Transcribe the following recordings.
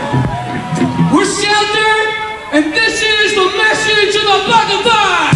We're sheltered, and this is the message of the Bhagavad.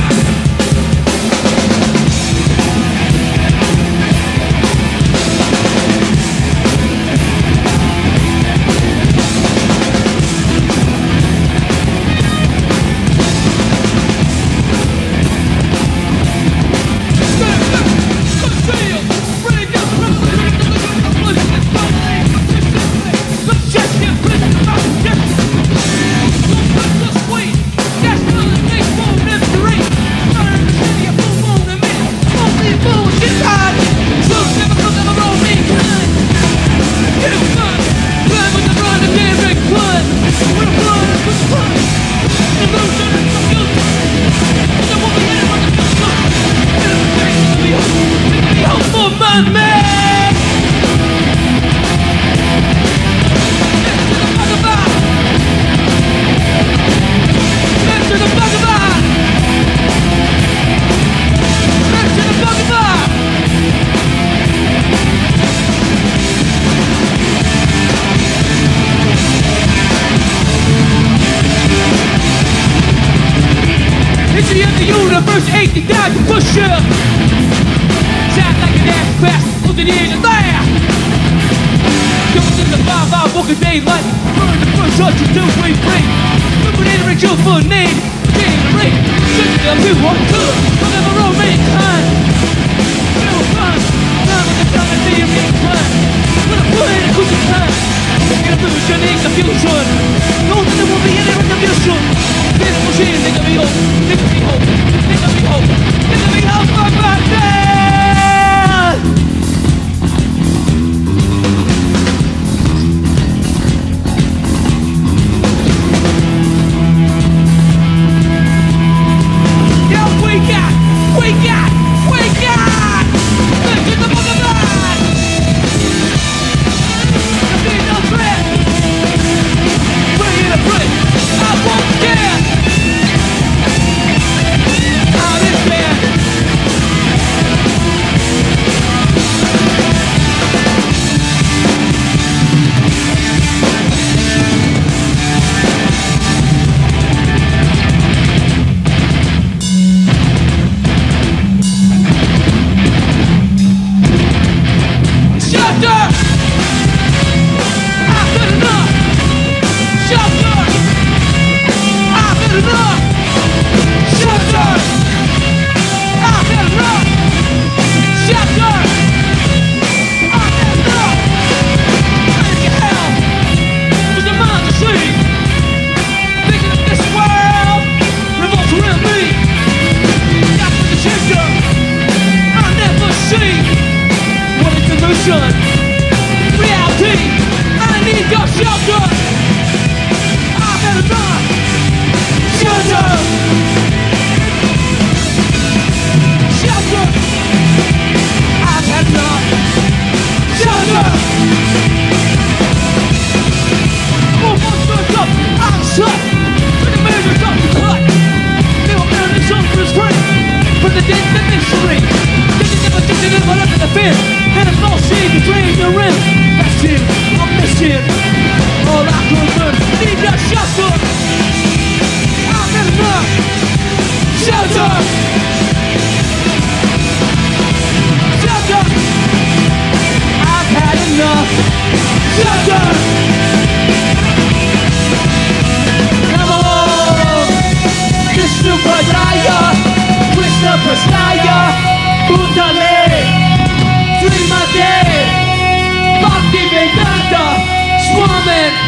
Into the end of the universe, 80 died to push up. Sound like an ass crash, looking in the there. Coming in the 5-hour walking daylight. Burn the first touch of 2, 3, 3. Moving in a ritual for a name. Getting the ring. Sitting there, we want good. Whatever romantic time. No fun. Time with the time to see you get fun. When I put in a cushion time. Get a fusion in confusion. No, there won't be any retribution. This machine, think of me hope. Think of me hope. Think of me hope. Think of me hope for my death. Yeah, we got. This is the Bhagavad. There'll be no threat. We're here to pray. I won't care. I'm in bed. Shelter! I've had enough! Shelter! I've had enough! Shelter! I've had enough! Shelter! I've had enough! Thank you, hell! Was the mind to see? Thinking of this world revolves around me. After the shelter, I never see what is illusion. Reality, I need your shelter. I've had enough. Shelter! Shelter! I've had enough. Shelter! Oh, monsters up, I'm shut. When the measures up to cut. They will bear this over his friend. From the dead to mystery. They never look at the fear. And it's all shade betraying your rim. That's him, I'm missing. All I could learn, need your shelter. I've had enough. Shelter! Shelter! I've had enough. Shelter! Come on! Krishna Bhadraya, Krishna Prasnaya, Bhutale, Srimate, Bhakti Vedanta, Swamin.